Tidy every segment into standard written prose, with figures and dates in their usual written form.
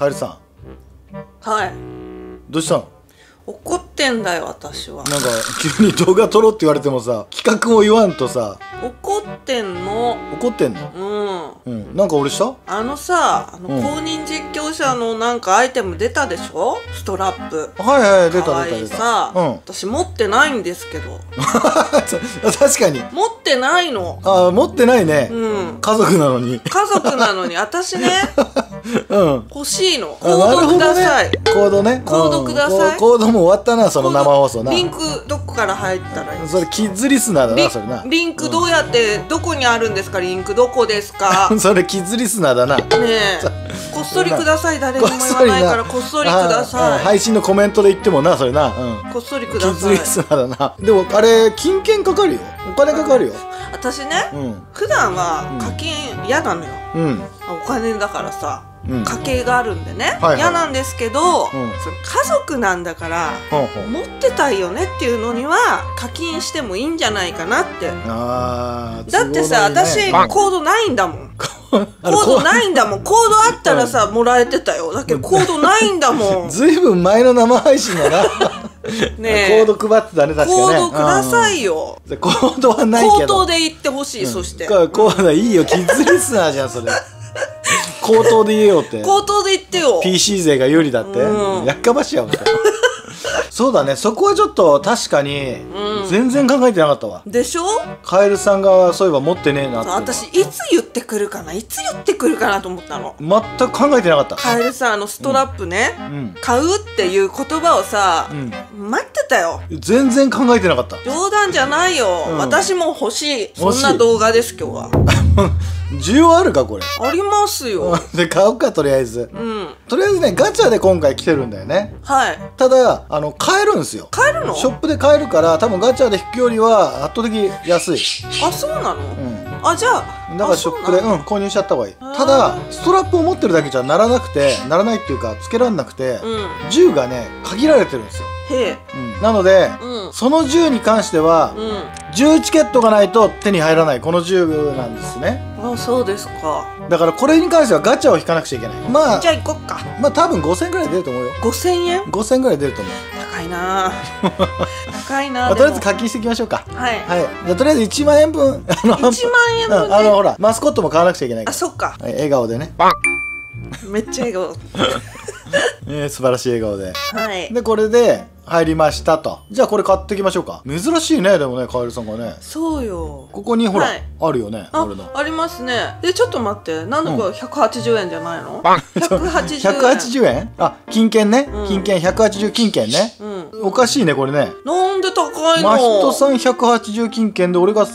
カエルさはい。 ん、どうしたの？ 怒ってんだよ、私は。 なんか急に動画撮ろうって言われてもさ、企画も言わんとさ。 怒ってんの。 怒ってんの？ うん。 うん、なんか俺した？ 公認実況者のなんかアイテム出たでしょ？ストラップ。 はいはい、出たかわい出た出た。 いさ、 うん。 私持ってないんですけど。 確かに。 持ってないの。 ああ、持ってないね。 うん。 家族なのに。 家族なのに、私ね、 うん。 欲しいの。コあ、なるードくほどねださい。。 コードね。 コードくださいコードも終わったな、その生放送な。 リンクどこから入ったらいい？ それキッズリスナーだな、それな。 リンクどうやってどこにあるんですか？リンクどこですか？ねそれキッズリスナーだな。 え、こっそりください。誰にも言わないからこっそりください。 配信のコメントで言ってもな、それな。 こっそりくキッださい。 ズリスナーだな。でもあれ金券かかるよ。お金かかるよ。 私ね、 うん普段は課金嫌なのよ。 うんお金だからさ、 うん。 家計があるんでね、 はいはい嫌なんですけど、 うんその家族なんだからほうほう。 持ってたいよねっていうのには課金してもいいんじゃないかなって。 ああ。 だってさ、私コードないんだもん。コードないんだもん。コードあったらさ、もらえてたよ。だけどコードないんだもん。 ずいぶん前の生配信だな。 ねえ、 コード配ってたね、確かね。 コードくださいよ。 コードはないけど。 口頭で言ってほしい。そしてコードいいよ、キッズリスナーじゃん、それ。口頭で言えよって。 口頭で言ってよ。 PC 勢が有利だって、 うんやっかましやもん。そうだね、そこはちょっと確かにうん全然考えてなかったわ。 でしょ？ カエルさんがそういえば持ってねえなって。 私いつ言ってくるかな、いつ言ってくるかなと思ったの。 全く考えてなかった。 カエルさ、ストラップね、 うん買うっていう言葉をさ、 うん、 待ってたよ。 全然考えてなかった。 冗談じゃないよ、 うん私も欲しい。そ欲しいんな動画です今日は。 需要あるかこれ。 ありますよ。 で買おうか、とりあえず。 うん。 とりあえずね、ガチャで今回来てるんだよね。 はい。 ただ買えるんですよ。 買えるの？ ショップで買えるから、多分ガチャで引くよりは圧倒的安い。 あ、そうなの？ うんあ、じゃあだからショップで購入しちゃった方がいい。 ーただストラップを持ってるだけじゃならないっていうか、つけらんなくて、 うん。 銃がね限られてるんですよ。 へえ。 なので、 うん。 その銃に関しては、 う銃チケットがないと手に入らないこの銃なんですね。 ん。あ、そうですか。 だからこれに関してはガチャを引かなくちゃいけない。まあじゃあ行こっか。 多分5000円ぐらい出ると思うよ。 5000円？ 5000円ぐらい出ると思う。 高いなぁ。高いなぁ。 とりあえず課金していきましょうか。 はい。 はい。じゃあとりあえず1万円分 1万円分ね。 ほらマスコットも買わなくちゃいけないかあ、 ら。 そっか。 はい、笑顔でね。 めっちゃ笑顔。 素晴らしい笑顔で。 はい。 でこれで入りましたと。じゃあこれ買っていきましょうか。珍しいね、でもね、カエルさんがね。 そうよ。 ここにほら、 はいあるよね、 あ俺の。、 ありますね。で、ちょっと待って。なんでこれ180円じゃないの？ 180円。 180円？あ、金券ね、 うん金券180金券ね。 うん。 おかしいねこれね。 なんで高いの？ 真人さん180金券で俺が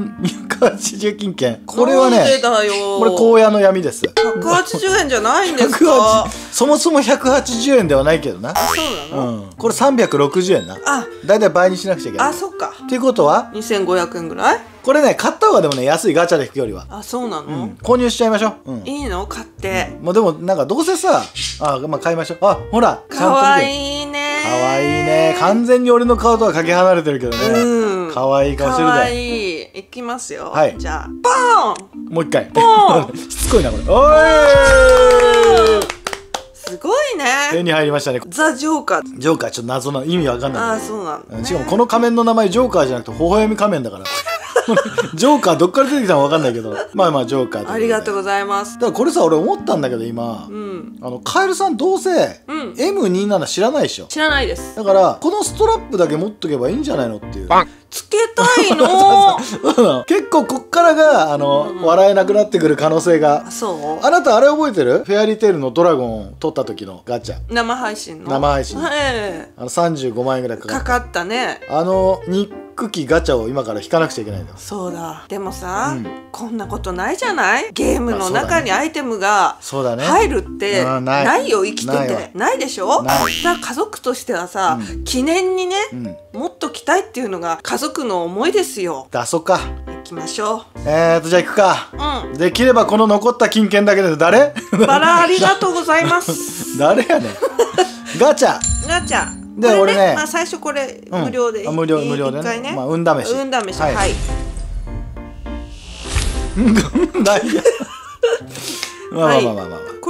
1280金券。これはね、 なんでだよ。 これ荒野の闇です。 180円じゃないんですか？ 180そもそも180円ではないけどな。 あ、そうなの？ これ360円な。 あ、 だいたい倍にしなくちゃいけない。 あ、そっか。 っていうことは 2500円ぐらい？ これね、買った方がでもね、安い、ガチャで引くよりは。 あ、そうなの？ 購入しちゃいましょう。 いいの？買って。 もうでもなんかどうせさ、まあ買いましょう。あ、ほら、ちゃんとかわ見て。 いいね。 かわいいね。完全に俺の顔とはかけ離れてるけどね。 うん。 かわいい顔してるかわで。 いい。いきますよ。 はいじゃあ、ボーン。 もう一回。 ポンしつこいなこれ。おーい。 すごいね。 手に入りましたね。 ザ・ジョーカー。 ジョーカー、ちょっと謎の意味わかんない。 ああ、そうなんだね。 しかもこの仮面の名前ジョーカーじゃなくて微笑み仮面だから。ジョーカーどっから出てきたのかわかんないけど、まあまあジョーカー。 ありがとうう。 ございます。 だからこれさ、俺思ったんだけど今う、ん。 カエルさんどうせうん。 M27 知らないでしょ。 知らないです。 だからこのストラップだけ持っとけばいいんじゃないのっていう。 つけたいの。 結構こっからが笑えなくなってくる可能性が。 あ、そあなたあれ覚えてる？フェアリーテールのドラゴンを取った時のガチャ。 う？生配信の。 生配信はい。 35万円ぐらいかかった。 かかったね。 ニック機ガチャを今から引かなくちゃいけないんだよ。 そうだ。でもさ、 うんこんなことないじゃない？ゲームの中にアイテムがそうだね。 入るってうんないないよ、生きてないわて。ないでしょ？ ないさ、家族としてはさ、記念にね、持っときたいっていうのが家族の思いですよ。 出そうか。 行きましょじゃあ行くか。 う。 できればこの残った金券だけで誰？ バラありがとうございます誰やねん。ガチャ。 ガチャでこれ俺ねまあ、最初これ無料で、 無料で一回ね、 まあ運試し。 運試し、 はいはい。 ないや。まあまあまあまあまあ。 こ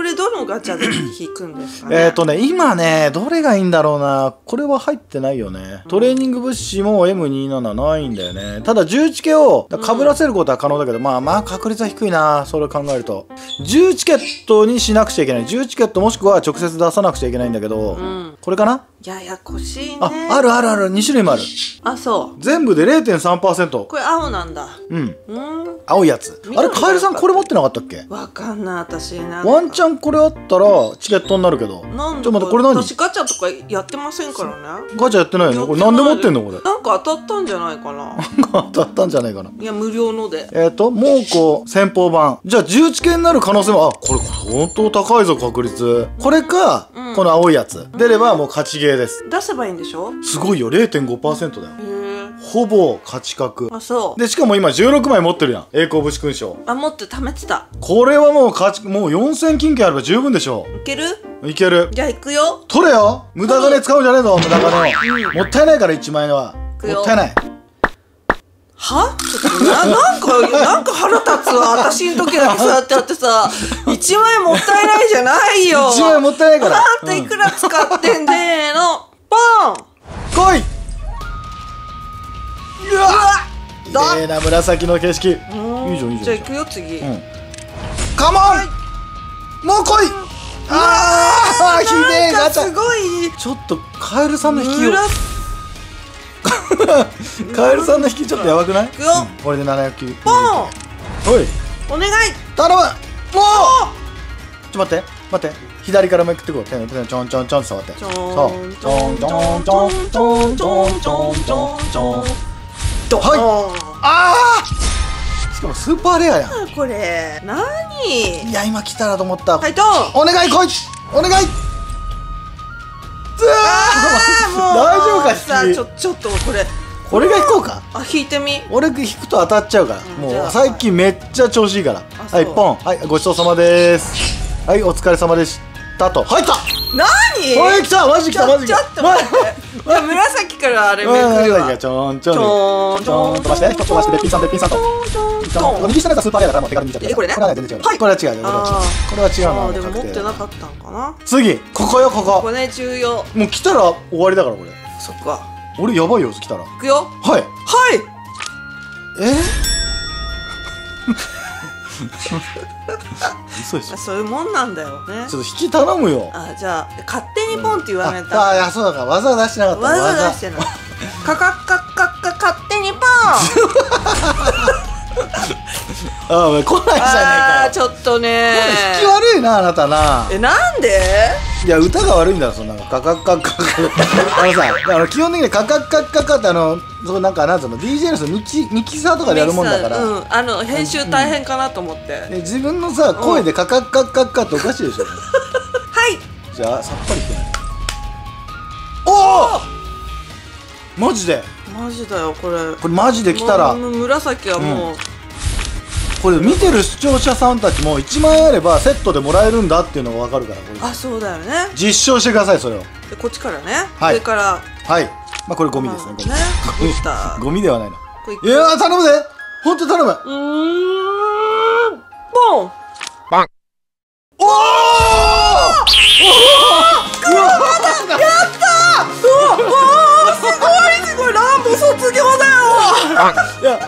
れどのガチャで引くんですかね。 今ね、どれがいいんだろうな。これは入ってないよね。トレーニング物資も M27 ないんだよね。ただ、10チケを被らせることは可能だけど、まあ確率は低いな。それを考えると。10チケットにしなくちゃいけない。10チケットもしくは直接出さなくちゃいけないんだけど、これかな？ ややこしいね。 ある。2種類もある。 あ、そう。 全部で 0.3%。 これ青なんだ。 青いやつ。あれ、カエルさんこれ持ってなかったっけ？ わかんない、私。 ワンチャンこれあったらチケットになるけど。 なんちょっと待って、これ何？ 私ガチャとかやってませんからね。 ガチャやってないよね。これなんで持ってんのこれ。 なんか当たったんじゃないかな。 当たったんじゃないかな。 いや、無料ので。 猛虎先鋒版。じゃあ10チケになる可能性も、これ相当高いぞ、確率。これか、この青いやつ。出ればもう勝ちゲーです。 出せばいいんでしょ？ すごいよ、0.5% だよ。ほぼ勝ち確。 あ、そう。 で、しかも今16枚持ってるやん。栄光武士勲章。 あ、持って貯めてた。 これはもうもう4000金券あれば十分でしょ。 いける？ いける。 じゃあ行くよ。 取れよ。無駄金使うんじゃねえぞ、無駄金を。もったいないから1万円は。もったいない。 は？ちょっとなんか腹立つわ。私の時だけそうやってやってさ、1万円もったいないじゃないよ。 1万円もったいないから。 あんたいくら使ってんでーの。ポン！ 来い！うわっ！綺麗な紫の景色。いいじゃん、いいじゃん。 じゃあ行くよ、次。 カモン！もう来い！ああ、ひでえガチャ。 すごい。 ちょっとカエルさんの引きを。カエルさんの引きちょっとやばくない？ いくよ。 これで700。 ポン！ おい。 お願い。 頼む！もう！ちょ待って。左からめくってこう。ちょんちょんちょんって触って。そう。ちょんちょんちょんちょんちょんちょんちょんちょんちょん。はい。ああ！しかもスーパーレアやん。 これ何？ いや、今来たらと思った。 はい、ドン！ お願い来い！お願い！大丈夫か？ さあ、ちょっとこれが引こうか。 引いてみ。 俺引くと当たっちゃうから。もう最近めっちゃ調子いいから。はい、ポン。はい、ごちそうさまです。はい、お疲れ様でしたと。入った！ 何？ おい、来た！マジ来た！ ちょっと待って。じゃあ紫からあれめくるわ。 ちょんちょん飛ばして、飛ばして、べっぴんさんと。右下のやつはスーパーレアだからもう手軽に見ちゃって。 これね。 これは全然違う。はい、これは違うよ。これは違うの。 でも持ってなかったんかな。 次、ここよ、ここ。 これ重要。 もう来たら終わりだから、これ。 そっか。 俺やばいよ、来たら。 いくよ。 はい。嘘でしょ。 そういうもんなんだよね。 ちょっと引き頼むよ。 じゃあ勝手にポンって言われた。 いや、そうだから技出してなかった。 技出してない。勝手にポン。 来ないじゃねえかよ。 ちょっとね。 引き悪いな、あなたな。 なんで？ いや、歌が悪いんだろ、そんなの。カカッカッカッさ、基本的にカカッカッカッカってそうなんかなんつうの DJ のミキサーとかでやるもんだから、 編集大変かなと思って。 自分のさ声でカカッカッカッカっておかしいでしょ。 はい。 じゃあさっぱりしてない。おお！マジで？ マジだよ、これマジで来たら紫はもうこれ見てる視聴者さんたちも1万円あればセットでもらえるんだっていうのが分かるから、これそうだよね。 実証してください、それを。 でこっちからね、 上からはい。これゴミですね。ゴミではないな。いや、頼むぜ、ほんと頼む。 ボンバン。 おお！うわ！やったー！すごいランボ卒業だよ。 いや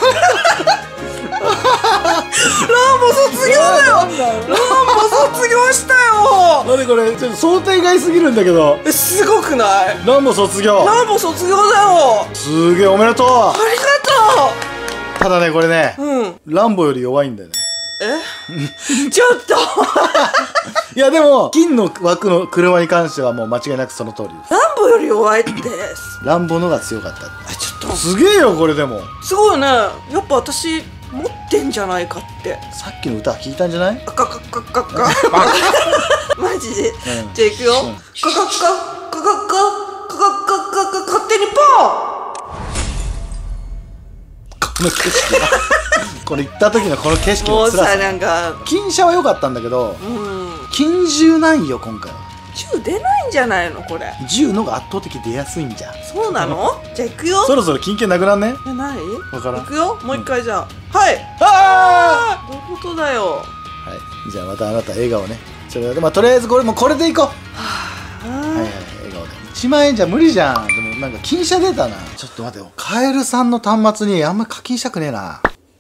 ランボ卒業だよ。ランボ卒業したよ。 何これ、ちょっと想定外すぎるんだけど。 すごくない？ ランボ卒業。 ランボ卒業だよ。 すげえ、おめでとう。 ありがとう。 ただね、これね、ランボより弱いんだよね。 ちょっといやでも金の枠の車に関してはもう間違いなくその通りです。 ランボより弱いって。 ランボのが強かった。 ちょっとすげえよ、これ。でもすごいね。やっぱ私持ってんじゃないかって。 さっきの歌聞いたんじゃない？ マジで。じゃあいくよ。勝手にポン。 この景色これ行った時のこの景色もうさ、 の辛さ。 なんか金車は良かったんだけど、金10ないよ今回は。 10出ないんじゃないのこれ。 10のが圧倒的出やすいんじゃん。 そうなの？じゃあ行くよ。 そろそろ金券なくなんね？ ない？ わからん。 行くよ。もう一回じゃあ。はい。 ああ！ どういうことだよ。 はい。じゃあまたあなた笑顔ね。 ちょっとまあとりあえずこれもうこれでいこう。はいはい、笑顔で。1万円じゃ無理じゃん。でもなんか金車出たな。ちょっと待ってよ、カエルさんの端末にあんま課金したくねえな。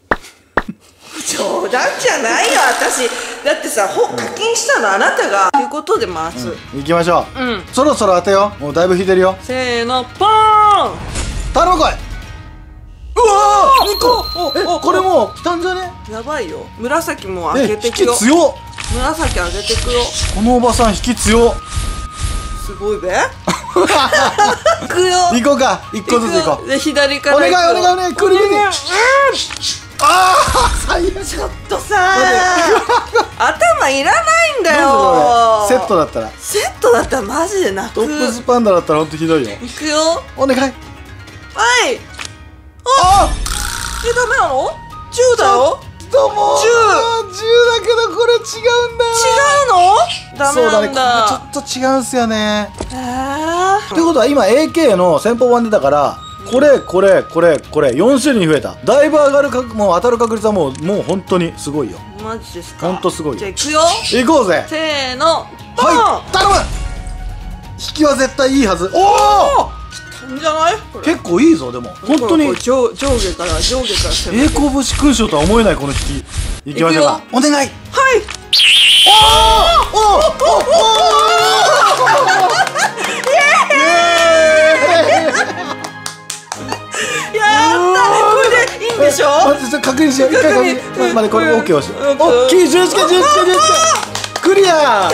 冗談じゃないよ私。だってさ、課金したのあなたが。ということで回す。 行きましょう。そろそろ当てよう。もうだいぶ引いてるよ。 せーの、ポーン。 頼むこい。うわー、2個。これもう来たんじゃね。 やばいよ。紫も開けてくよ。 引き強っ。 紫開けてくよ。 このおばさん引き強っ。 すごいべ。行くよ。 行こうか。1個ずつ行こう。 で左から。 お願いお願いお願い。来るね。ああ最悪。 ちょっとさ頭いらないんだよ。 セットだったら。 セットだったらマジで泣く。 トップスパンダだったらほんとひどいよ。 いくよ。 お願い。 はい。 あダメなの？10だよ。 どうも。10だけどこれ違うんだよ。 違うの？ダメなんだ。 そうだね、これちょっと違うんすよね。ということは今 AK の先方版出たから、これ4種類に増えた。だいぶ上がるもう当たる確率はもう本当にすごいよ。 マジですか？ ほんとすごいよ。 じゃあ行くよ。 行こうぜ。 せーの。 はい、頼む。引きは絶対いいはず。おおいいんじゃない？ 結構いいぞ。でも本当に上下から攻め栄光武士勲章とは思えないこの引き。行きましょうか。お願い。はい。おおやったこれでいいんでしょ？ 待って確認しよう。一回確認。までこれ OK をしよう。おっきい11クリア。やった。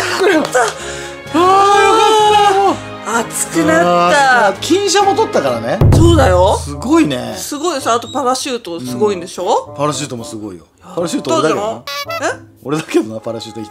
ああよかった。 熱くなった。 金車も取ったからね。 そうだよ。 すごいね。 すごいさ。あとパラシュートすごいんでしょ？ パラシュートもすごいよ。パラシュート俺だけどな。俺だけどな、パラシュートいった。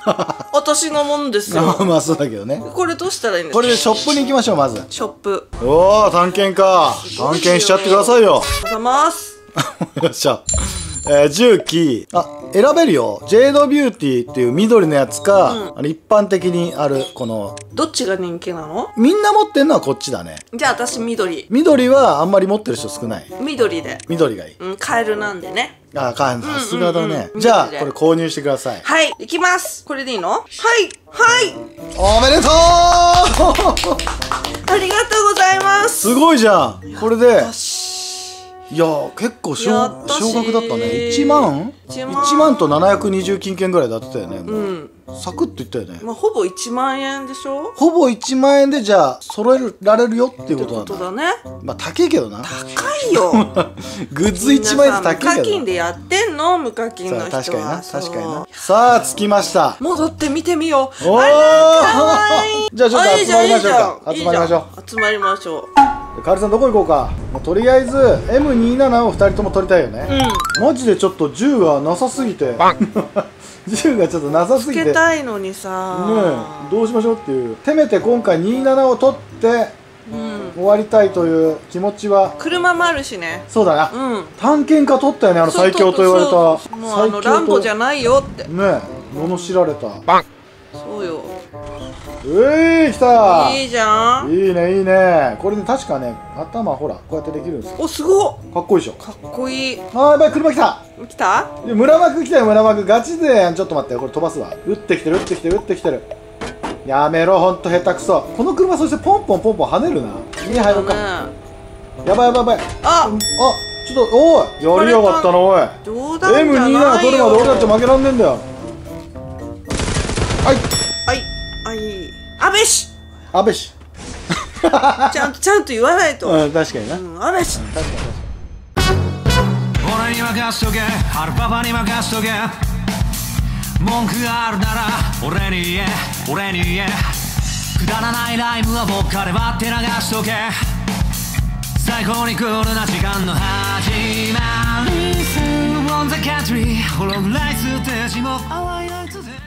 私のもんですよ。 まあそうだけどね。 これどうしたらいいんですか？ これでショップに行きましょう。まずショップ。 おお探検か。探検しちゃってくださいよ。 ありがとうございます。 よっしゃ。重機選べるよ。ジェイドビューティーっていう緑のやつか、一般的にあるこの。 どっちが人気なの？ みんな持ってんのはこっちだね。 じゃあ私緑。 緑はあんまり持ってる人少ない。 緑で。 緑がいい。 カエルなんでね。 さすがだね。じゃあこれ購入してください。 はい、行きます。これでいいの？はいはい。 おめでとう。 ありがとうございます。 すごいじゃん。これでいや結構少額だったね。1万と720金券ぐらいだったよね。サクッといったよね。 まあほぼ1万円でしょ。 ほぼ1万円でじゃあ揃えられるよっていうことなんだ。 ね。 まあ高いけどな。 高いよ。 グッズ1万円って高いけど。 無課金でやってんの？無課金の人は。 確かにな確かにな。さあ着きました。 戻って見てみよう。 おお。じゃあちょっと集まりましょうか。集まりましょう。 集まりましょう。 カエルさんどこ行こうか。とりあえず M27 を2人とも取りたいよね。マジでちょっと銃がなさすぎて銃がちょっとなさすぎてつけたいのにさねえどうしましょうっていう。せめて今回27を取って終わりたいという気持ちは。 車もあるしね。 そうだな。探検家取ったよね。最強と言われた。 もうランボじゃないよってねえ罵られた。 そうよ。 来た。 いいじゃん。 いいねいいね。これね確かね頭ほらこうやってできるんですよ。 おすごっ。 かっこいいでしょ。 かっこいい。 あーやばい車来た。 来た？ 村幕来たよ村幕。ガチでちょっと待ってこれ飛ばすわ。撃ってきてる撃ってきてる撃ってきてる。やめろほんと下手くそ。この車そしてポンポンポンポン跳ねるな。家入ろうか。やばいやばいやばい。ちょっとおいやりやがったなおい。 冗談じゃないよ。 M27 取るまで俺たち負けらんねえんだよ。はいはい安倍氏。 安倍氏ちゃんと言わないと。 確かにな。 安倍氏。 確かに俺に任しとけ、ハルパパに任しとけ。文句があるなら俺に言え、俺に言え。くだらないライブは僕から割って流しとけ。最高にクールな時間の始まり。On the country ホログライステージも淡いライトで